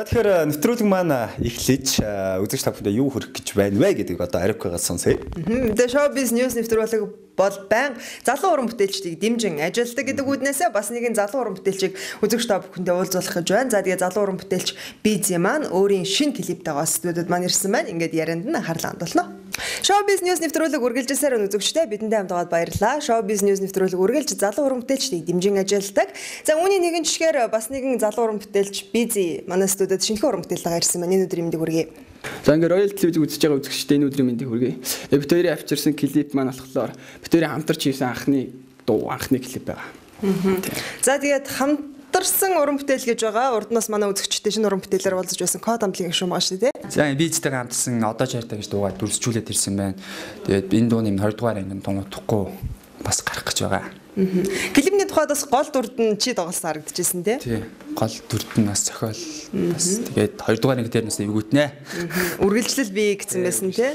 тэгэхээр нэвтрүүлэг маань эхлэж үзэгч та бүхэндээ юу хүрэх гэж байна вэ гэдгийг одоо Ариукагаас сонсъё. Тэгээ Showbiz News нэвтрүүлэг бол байнга залуу уран бүтээлчдийг дэмжин ажилладаг гэдэг үднээсээ бас нэгэн залуу уран бүтээлчийг үзэгч та бүхэндээ уулзуулах гэж байна. За тэгээ залуу уран бүтээлч Бизи маань өөрийн шинэ клиптайгаа студиуд маань ирсэн байна. Ингээд ярианд нь анхаарлаа хандуулно. Showbiz News нэвтрүүлэг үргэлжилсээр үзэгчтэй бидэндээ хамтгаад баярлалаа. Showbiz News нэвтрүүлэг үргэлж залуу уран бүтээлчдийг дэмжин ажилладаг. За үүний нэгэн жишгээр бас нэгэн залуу уран бүтээлч Бизи манай студиуд шинэхэн уран бүтээлтэйгээ ирсэн байна. Энэ өдрийн мэндийг хүргэе. За ингээ Royal телевизийг үзэж байгаа үзэгчтэй энэ өдрийн мэндийг хүргэе. Бид хоёрын авчирсан клип маань болохоор бид хоёрын хамтарч хийсэн анхны клип байгаа. За тэгээд хамтарсан уран бүтээл гэж байгаа. Урднаас манай үзэгчтэй шинэ уран бүтээлээр уулзаж байсан Код амтлын гишүүн байгаа шүү дээ. За Бизтэйгээ хамтсан одоо чартай гэж дуугаа дүрсжүүлээд ирсэн байна. Тэгээд энэ дууны 20 дугаар анги тунгаахгүй бас гарах гэж байгаа. Клипний тухайд бас гол дүрд нь чи тоглосон харагдчихсэн тий. Тий. Гол дүрд нь бас зохиол бас тэгээд 2 дугаар анги дээр нас эвгүүтнэ. Үргэлжлэл бий гэсэн байсан тий.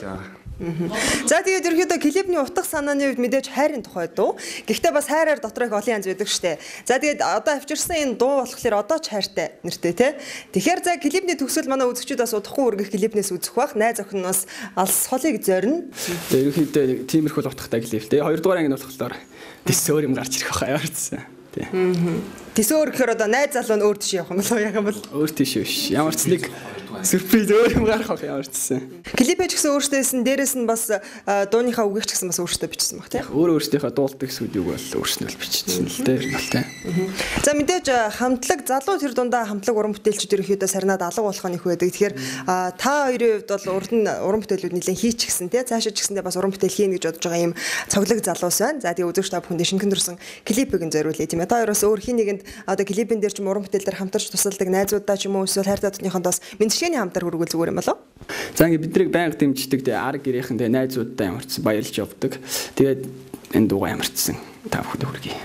За тэгээд ерөөдөө клипний утга санааны үед мэдээж хайрын тухай дуу. Гэхдээ бас хайраар дотор их олон янз байдаг штэ. За тэгээд одоо авчирсан энэ дуу болохоор одоо ч хайртай нэртэй тий. Тэгэхээр за клипний төгсгөл манай үзэгчид бас удахгүй үргэх клипнээс үзэх бах. Найз охиноос алс холыг зорино. Тэгээд ерөөдөө тиймэрхүү утгатай клип тий. 2 дугаар анги нь болохоор дэсөөр юм гарч ирэх байхаа яваарсан. Тий. Тэсөөр гэхээр одоо найз залуу нь өөр тийш явах юм болов яг юм бол өөр тийш биш. Ямар ч нэг сюрприз өөр юм гарах байх ямар ч гэсэн. Клипээ ч гэсэн өөртөөс нь дээрэс нь бас дууныхаа үгийг ч гэсэн бас өөртөө бичсэн баг тийм. Өөртөөхөө дуулдаг сүдийг бол өөрснөл бичсэн л дээ бол тийм. За мэдээж хамтлаг залуу тэр дундаа хамтлаг уран бүтээлчид ерөөхдөө сарнаад алга болох нь их байдаг. Тэгэхээр та хоёрын хувьд бол уран бүтээлүүд нэлээд хийчихсэн тийм. Цаашаа ч гэсэндээ бас уран бүтээл хийнэ гэж бодож байгаа юм цоглог залуус байна. За тэгээ үзэгч та бүхэндээ шинхэн дурсан клипийг нь зориулъя тийм ээ. Та хоёроос өөр хин нэгэнд одоо клипэн дээр ч юм уран бүтээл дээр хамтарч тусалдаг найзуудаа ч юм уу эсвэл хайр татныхондоос мэдшгээний хамтар хүргүүл зүгээр юм болов? За ингээ бидрийг байнга дэмждэг тэгээ арга гэрийнхэндээ найзуудтай ямарчсан баярлж явдаг. Тэгээд энэ дуугаа ямарчсан та бүхэнд хүргэе.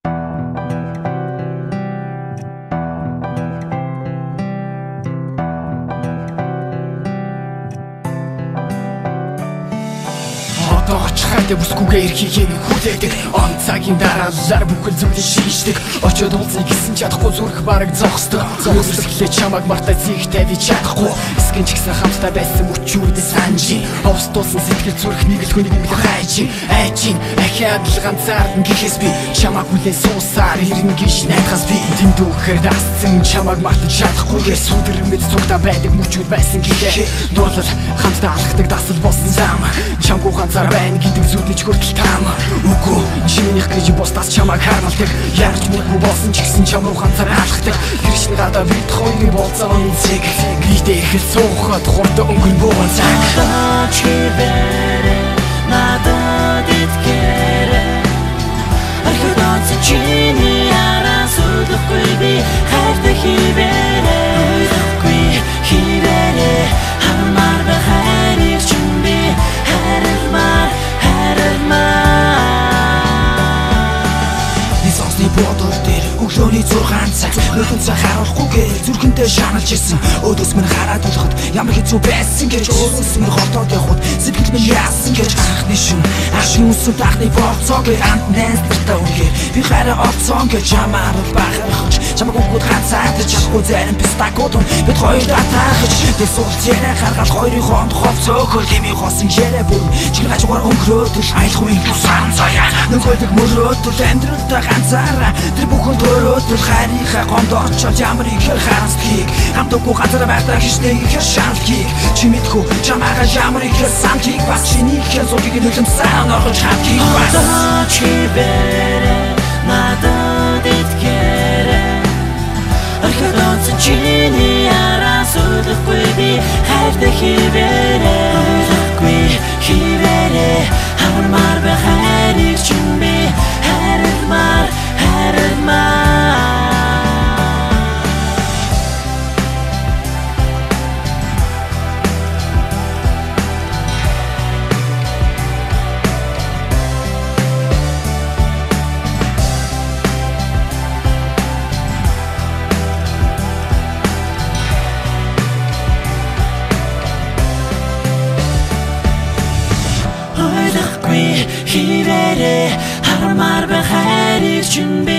Хатэ бүсгүйгээр хийхийг хүлээдэг. Он цагийн дараалал бүхэл зүйлийг шийддэг. Очоод уулзъя гэсэн чадахгүй зүрх бараг зогсдог. Зөвсөлхлээ чамаг мартаа зихтэй би чадахгүй. Эсгэн ч гэсэн хамтдаа байсан мөчүүдэд санжи. Овстуулсан сэтгэл зүрх нэг л хүнийг нэг л хайжин. Айжин ахиад л ганцаард гэхээс би чамаг хүлээ суусаар ирнэ гэж найхаас би тэндүүхээр дасцсан чамаг мартаж чадахгүй. Сүдэрмэд зүгтаа байдаг мөчүүд байсан гэхээ. Дуулал хамтдаа алхдаг дасал болсон зам. Чамгүй ганцаар байна зүудэж хүртэл таама үгүй чинийх гэж бусдаас чамайг харамлдаг ярьж мөргүй болсон ч гэсэн чам руу ганцаар алхдаг гэршин гадаа бид хоёрын болцооны цэг гидээ их суухад хурд өнгөн буун цаг чивэрэ надад итгэрэ архидоц чиний араас үлдэхгүй би хайртай хивэрэ үлдэхгүй хивэрэ хамаар ба хайрыг чинь би хайрмаар бодол дээр өглөөний 6 цаг нөхөн цаг харуулахгүйгээр зүрхэндээ шаналж ирсэн өөдөөс минь хараад болоход ямар хэцүү байсан гэж өөдөөс минь хотод явход сэтгэл минь яасан гэж анхны шин ашиг үсэд анхны болцоогээр амт найзтартай үгээр би хараа олцсон гэж чамаар бахархаж чамаг өгөхөд ганцаардаж чадахгүй зарим пистакууд бид хоёр татахж дэсүүлж ярэ гаргал хоёрын хонд ховцөөхөр дими хосон ярэ бүр чихэр гажгаар өнгөрөөдөл айлхуйн тусан заяа нөгөөдөг мөрөөдөл амьдралтай ганцаараа тэр бүхэн төрөөдөл хайрынхаа гомд очоод ямар ихэр харамсхийг хамтгүй газар байхдаа хичнээн ихэр шаналхийг чи мэдхүү чамаагаа ямар ихэр самхийг бас чиний ихэр зургийг нөлөмсөн орхож хамтгийг бас чи бэрэ надад итгэрэ архидоц чиний араас үлдэхгүй би хайртай хивэрэ үлдэхгүй хивэрэ хамаар ба хайрыг чинь би хайрмаар хивэрэ хамаар ба хайрыг чинь би